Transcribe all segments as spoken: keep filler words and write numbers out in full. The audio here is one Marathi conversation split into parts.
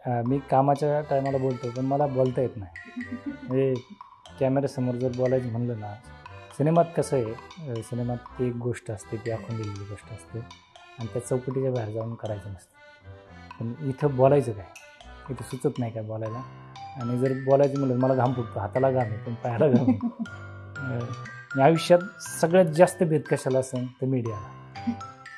अं, मी कामाच्या टायमाला बोलतो पण मला बोलता येत नाही. म्हणजे कॅमेऱ्यासमोर जर बोलायचं म्हणलं ना, सिनेमात कसं आहे, अं, सिनेमात ती एक गोष्ट असते, ती आखून दिलेली गोष्ट असते आणि त्या चौकटीच्या बाहेर जाऊन करायचं नसतं. पण इथं बोलायचं काय, इथं सुचत नाही काय बोलायला. आणि जर बोलायचं म्हणलं मला घाम फुटतो, हाताला घाम आहे पण पायाला घाम आहे. अं, मी आयुष्यात सगळ्यात जास्त भेद कशाला असेल तर मीडियाला.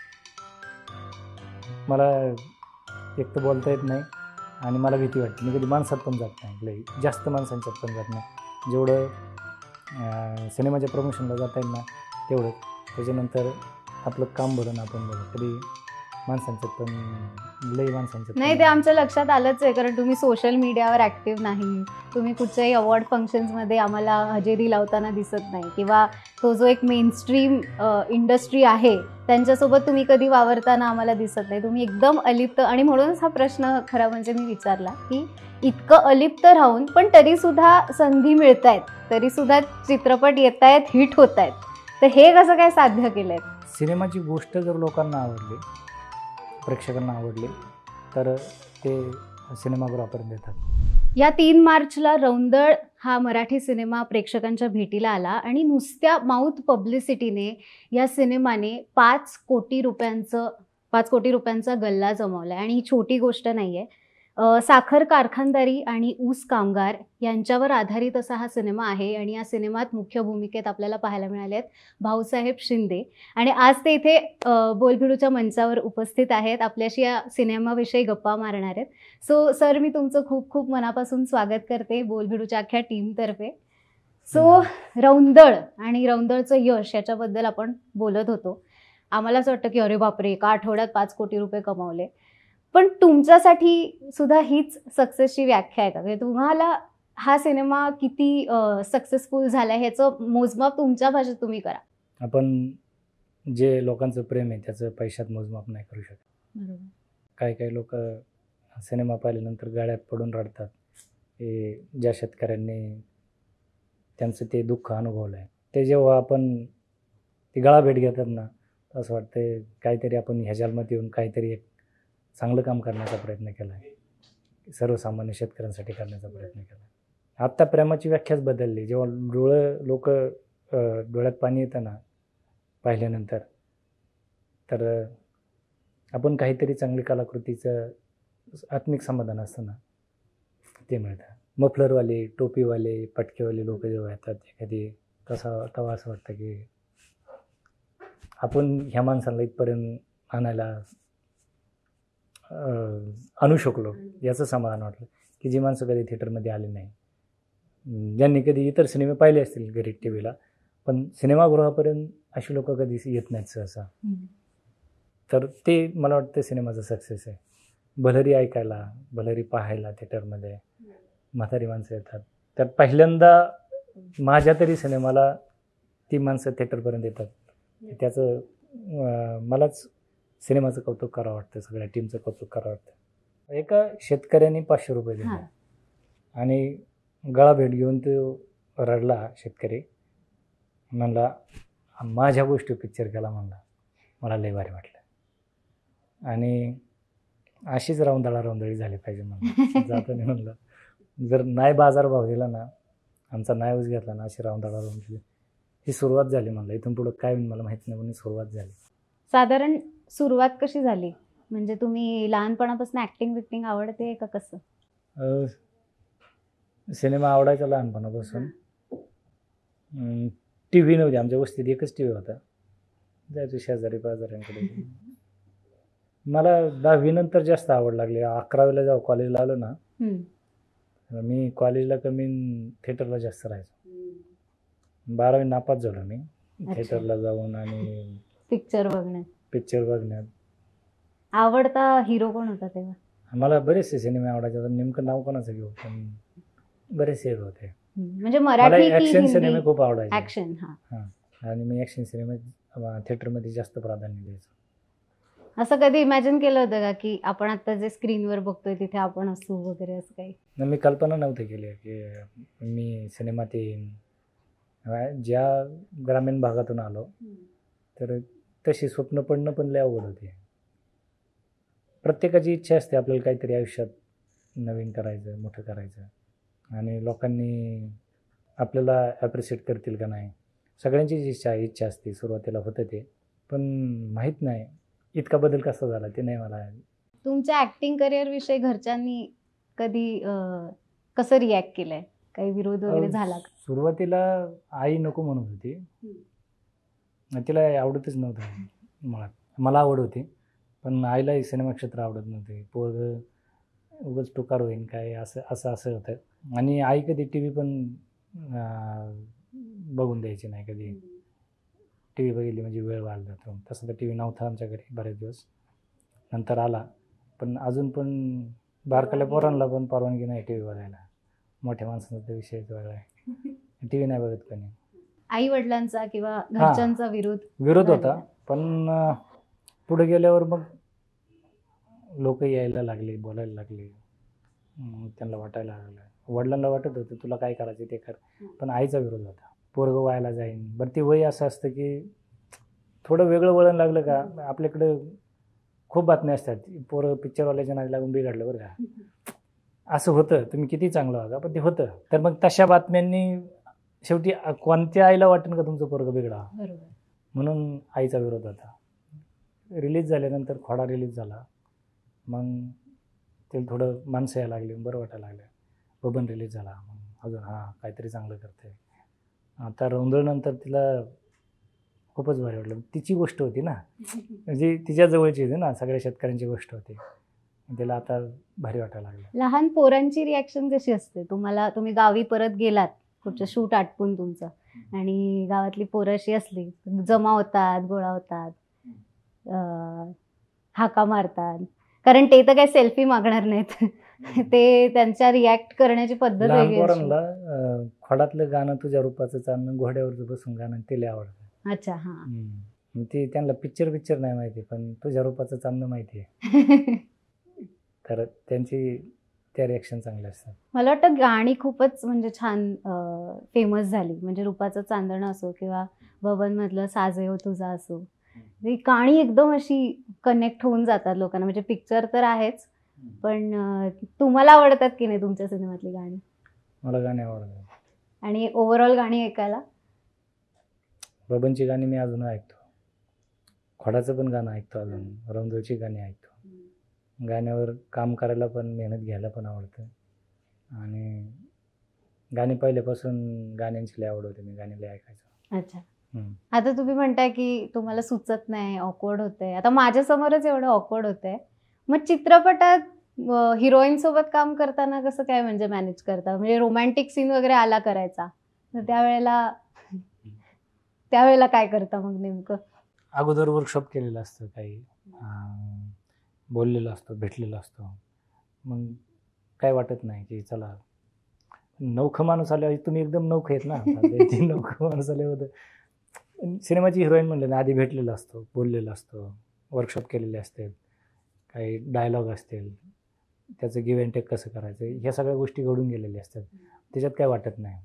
मला एक तर बोलता येत नाही आणि मला भीती वाटते. मी कधी माणसात पण जात नाही, लई जास्त माणसांच्यात पण जात नाही. जेवढं सिनेमाच्या प्रमोशनला जाता येईल ना तेवढं. त्याच्यानंतर आपलं काम बरं ना आपण बरं, कधी माणसांच्यात पण लई माणसांच्यात नाही. ते आमच्या लक्षात आलंच आहे, कारण तुम्ही सोशल मीडियावर ॲक्टिव्ह नाही, तुम्ही कुठच्याही अवॉर्ड फंक्शन्समध्ये आम्हाला हजेरी लावताना दिसत नाही, किंवा तो जो एक मेनस्ट्रीम इंडस्ट्री आहे त्यांच्यासोबत तुम्ही कधी वावरताना आम्हाला दिसत नाही. तुम्ही एकदम अलिप्त. आणि म्हणूनच हा प्रश्न खरा म्हणजे मी विचारला की इतकं अलिप्त राहून पण तरीसुद्धा संधी मिळत आहेत, तरीसुद्धा चित्रपट येत आहेत, हिट होत आहेत, तर हे कसं काय साध्य केलं आहे? सिनेमाची गोष्ट जर लोकांना आवडली, प्रेक्षकांना आवडली, तर ते सिनेमागृहापर्यंत येतात. या तीन मार्चला रौंदळ हा मराठी सिनेमा प्रेक्षकांच्या भेटीला आला आणि नुसत्या माउथ पब्लिसिटीने या सिनेमाने पाच कोटी रुपयांचं पाच कोटी रुपयांचा गल्ला जमवला आहे. आणि ही छोटी गोष्ट नाही आहे. साखर कारखानदारी आणि ऊस कामगार यांच्यावर आधारित असा हा सिनेमा आहे. आणि या सिनेमात मुख्य भूमिकेत आपल्याला पाहायला मिळाले आहेत भाऊसाहेब शिंदे. आणि आज ते इथे बोलबिडूच्या मंचावर उपस्थित आहेत, आपल्याशी या सिनेमाविषयी गप्पा मारणार आहेत. सो सर, मी तुमचं खूप खूप मनापासून स्वागत करते बोलबिडूच्या अख्ख्या टीमतर्फे. सो रौंदळ आणि रौंदळचं यश याच्याबद्दल आपण बोलत होतो. आम्हाला असं वाटतं की अरे बापरे, एका आठवड्यात पाच कोटी रुपये कमावले. पण तुमच्यासाठी सुद्धा हीच सक्सेसची व्याख्या आहे का? म्हणजे तुम्हाला हा सिनेमा किती सक्सेसफुल झाला ह्याचं मोजमाप तुमच्या भाषेत तुम्ही करा. आपण जे लोकांचं प्रेम आहे त्याचं पैशात मोजमाप नाही करू शकत. बरोबर. काही काही लोक सिनेमा पाहिल्यानंतर गाड्यात पडून रडतात. हे ज्या शेतकऱ्यांनी त्यांचं ते दुःख अनुभवलं आहे, ते जेव्हा आपण ती गळाभेट घेतात ना, असं वाटतं काहीतरी आपण ह्या जन्मात येऊन काहीतरी एक चांगलं काम करण्याचा प्रयत्न केला आहे, सर्वसामान्य शेतकऱ्यांसाठी करण्याचा प्रयत्न केला आहे. आत्ता प्रेमाची व्याख्याच बदलली. जेव्हा डोळं लोक डोळ्यात पाणी येतं ना पाहिल्यानंतर, तर आपण काहीतरी चांगली कलाकृतीचं आत्मिक समाधान असतं ना, ते मिळतं. मफलरवाले, टोपीवाले, पटकेवाले लोक जेव्हा येतात एखादी, तसा तेव्हा असं वाटतं की आपण ह्या माणसाला इथपर्यंत आणायला आणू शकलो याचं समाधान वाटलं. की जी माणसं कधी थिएटरमध्ये आली नाही, ज्यांनी कधी इतर सिनेमे पाहिले असतील घरी टी व्हीला, पण सिनेमागृहापर्यंत अशी लोक कधी येत नाहीत सहसा. तर ते मला वाटतं सिनेमाचा सक्सेस आहे. भलरी ऐकायला, भलरी पाहायला थिएटरमध्ये म्हातारी माणसं येतात. तर पहिल्यांदा माझ्या तरी सिनेमाला ती माणसं थिएटरपर्यंत येतात. त्याचं मलाच सिनेमाचं कौतुक करावं वाटतं, सगळ्या टीमचं कौतुक करावं वाटतं. एका शेतकऱ्यांनी पाचशे रुपये दिले आणि गळा भेट घेऊन तो रडला शेतकरी. म्हणला माझ्या गोष्टी पिक्चर केला, म्हणला मला लय भारी वाटलं. आणि अशीच रौंदळा रौंदळी झाली पाहिजे म्हणलं. जातो नाही म्हणलं, जर नाही बाजार भाव दिला ना, आमचा नाही ऊस घेतला ना, अशी रौंदळा रौंदळी ही सुरुवात झाली म्हणलं. इथून पुढं काय मला माहीत नाही, पण सुरुवात झाली. साधारण सुरुवात कशी झाली? म्हणजे तुम्ही लहानपणापासून ॲक्टिंग बिक्टिंग आवडते का कसं? सिनेमा आवडायचा लहानपणापासून. टी व्ही नव्हती आमच्या वस्तीत, एकच टी व्ही होता. जायचो शेजारी पाजाऱ्यांकडे. मला दहावीनंतर जास्त आवड लागली. अकरावीला जेव्हा कॉलेजला आलो ना, मी कॉलेजला कमी थिएटरला जास्त राहायचो. बारावी नापास झालो मी थिएटरला जाऊन आणि पिक्चर बघण्यात पिक्चर बघण्यात. आवडता हिरो कोण होता तेव्हा? मला बरेचसे सिनेमे आवडायचे, नेमकं नाव कोणाचं घेऊ, पण बरेचसे हिरो होते. म्हणजे मराठी ॲक्शन सिनेमे खूप आवडायचे. ॲक्शन. हां. आणि मी ॲक्शन सिनेमे थिएटरमध्ये जास्त प्राधान्य द्यायचो. असं कधी इमॅजिन केलं होतं का की आपण आता जे स्क्रीनवर बघतोय तिथे आपण असू वगैरे, असं काही? मी कल्पना नव्हती केली की मी सिनेमात येईन. ज्या ग्रामीण भागातून आलो तर तशी स्वप्न पडणं पण लय अवघड होते. प्रत्येकाची इच्छा असते आपल्याला काहीतरी आयुष्यात नवीन करायचं, मोठं करायचं आणि लोकांनी आपल्याला ॲप्रिशिएट करतील का नाही, सगळ्यांचीच इच्छा इच्छा असते. सुरुवातीला होतं ते, पण माहीत नाही इतका बदल कसा झाला ते नाही मला. तुमच्या ॲक्टिंग करिअरविषयी घरच्यांनी कधी अं, कसं रिॲक्ट केलंय? काही विरोध वगैरे झाला का? सुरुवातीला आई नको म्हणत होती, तिला आवडतच नव्हतं मुळात. मला आवड होती पण आईलाही सिनेमा क्षेत्र आवडत नव्हते. पोरग उगाच टुकार होईन काय असं असं असं होतं. आणि आई कधी टी व्ही पण बघून द्यायची नाही. कधी टी व्ही बघितली म्हणजे वेळ वाढला जातो. तसं तर टी व्ही नव्हता आमच्या घरी बरेच दिवस, नंतर आला. पण अजून पण बारकाल्या पोरांना पण परवानगी नाही टी व्ही बघायला. मोठ्या माणसांचा तर विषयच वेगळा आहे. टी व्ही नाही बघत कोणी. आई वडिलांचा किंवा घरच्यांचा विरोध विरोध होता, पण पुढे गेल्यावर मग लोक यायला लागले, बोलायला लागले. त्यांना वाटायला लागलं, वडिलांना वाटत होतं तुला काय करायचं ते कर, पण आईचा विरोध होता. पोरगं व्हायला जाईन. बरं ते वय असं असतं की थोडं वेगळं वळण लागलं का. आपल्याकडं खूप बातम्या असतात, पोरं पिक्चरवाल्याच्या नादी लागून बिघडलं बरं का, असं होतं. तुम्ही किती चांगलं वागा पण ते होतं. तर मग तशा बातम्यांनी शेवटी कोणत्या आईला वाटेल का तुमचं पोरगं बिघडा, म्हणून आईचा विरोध होता. रिलीज झाल्यानंतर खोडा रिलीज झाला, मग ते थोडं माणसं यायला लागली, बरं वाटायला लागलं. बबन रिलीज झाला, मग अजून हां काहीतरी चांगलं करते. आता रौंदळनंतर तिला खूपच भारी वाटलं. तिची गोष्ट होती ना, म्हणजे तिच्या जवळची होती ना, सगळ्या शेतकऱ्यांची गोष्ट होती. तिला आता भारी वाटायला लागलं. लहान पोरांची रिॲक्शन कशी असते? तुम्हाला तुम्ही गावी परत गेलात कुठचं शूट आटपून तुमचं, आणि गावातली पोरं अशी असली जमा होतात, गोळा होतात, हाका मारतात, कारण ते तर काही सेल्फी मागणार नाहीत. ते त्यांच्या रिॲक्ट करण्याची पद्धत वेगळी असते. पोरांना खोडातलं गाणं तुझ्या रूपाचं चालणं, घोड्यावर बसून गाणं ते लय आवडतं. अच्छा, हां. ते त्यांना पिक्चर पिक्चर नाही माहिती, पण तुझ्या रूपाचं चालणं माहिती आहे. तर त्यांची त्या रिॲक्शन चांगल्या असतात. मला वाटतं गाणी खूपच म्हणजे छान फेमस झाली. म्हणजे रूपाचं चांदणं असो किंवा बबनमधलं साजे हो तुझा असो, ही गाणी एकदम अशी कनेक्ट होऊन जातात लोकांना. म्हणजे पिक्चर तर आहेच, पण तुम्हाला आवडतात की नाही तुमच्या सिनेमातली गाणी? मला गाणी आवडतात. आणि ओव्हरऑल गाणी ऐकायला? बबनची गाणी मी अजून ऐकतो, खोडाचं पण गाणं ऐकतो, अजून रौंदळची गाणी ऐकतो. गाण्यावर काम करायला पण, मेहनत घ्यायला पण आवडतं. आणि गाणी पहिल्यापासून गाण्यांची लय आवड होती, मी गाणी लय ऐकायचो. अच्छा. आता तुम्ही म्हणताय की तुम्हाला सुचत नाही, ऑकवर्ड होतंय. आता माझ्यासमोरच एवढं ऑकवर्ड होतंय, मग चित्रपटात हिरोईन सोबत काम करताना कसं काय म्हणजे मॅनेज करता? म्हणजे रोमॅन्टिक सीन वगैरे आला करायचा, तर त्यावेळेला त्यावेळेला काय करता मग नेमकं? अगोदर वर्कशॉप केलेलं असतं, काही बोललेलं असतं, भेटलेलं असतं. मग काय वाटत नाही की चला नौखं माणूस आल्यावर, तुम्ही एकदम नौखं आहेत ना, नौखं माणूस आले होतं. सिनेमाची हिरोईन म्हणले ना, आधी भेटलेलं असतं, बोललेलं असतं, वर्कशॉप केलेले असतात, काही डायलॉग असतील, त्याचं गिव्ह अँड टेक कसं करायचं, ह्या सगळ्या गोष्टी घडून गेलेल्या असतात. त्याच्यात काय वाटत नाही.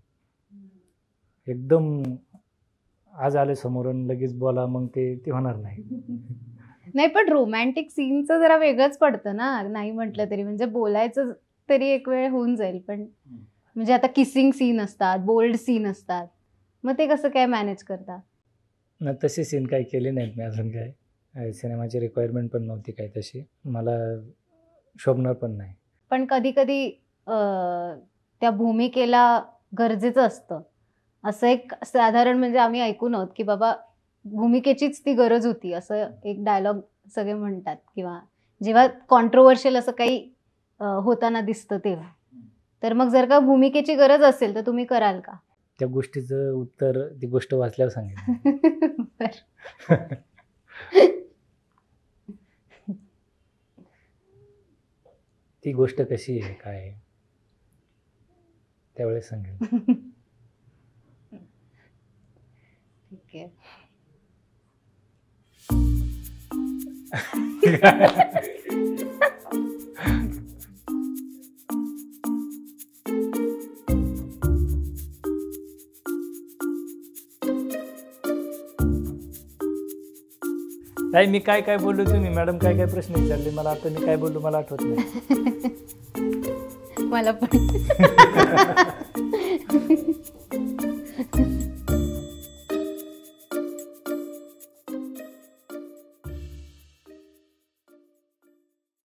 एकदम आज आले समोरून लगेच बोला, मग ते ते होणार नाही. नाही, पण रोमॅन्टिक सीनचं जरा वेगळंच पडतं ना, नाही म्हटलं तरी. म्हणजे बोलायचं तरी एक वेळ होऊन जाईल, पण म्हणजे आता किसिंग सीन असतात, बोल्ड सीन असतात, मग ते कसं काय मॅनेज करता? ना तसे सीन काही केले नाहीत मी अजून. काय सिनेमाची रिक्वायरमेंट पण नव्हती काही तशी, मला शोभणार पण नाही. पण कधी कधी त्या भूमिकेला गरजेचं असतं असं एक साधारण, म्हणजे आम्ही ऐकून आहोत की बाबा भूमिकेचीच ती गरज होती, असं एक डायलॉग सगळे म्हणतात. किंवा जेव्हा कॉन्ट्रोवर्शियल असं काही होताना दिसतं तेव्हा, तर मग जर का भूमिकेची गरज असेल तर तुम्ही कराल का? त्या गोष्टीचं उत्तर ती गोष्ट वाचल्यावर सांगेल. ती गोष्ट कशी आहे, काय आहे, त्यावेळेस सांगेल. ठीक आहे. नाही, मी काय काय बोललो, तुम्ही मॅडम काय काय प्रश्न विचारले मला, आता मी काय बोललो मला आठवत नाही. मला पण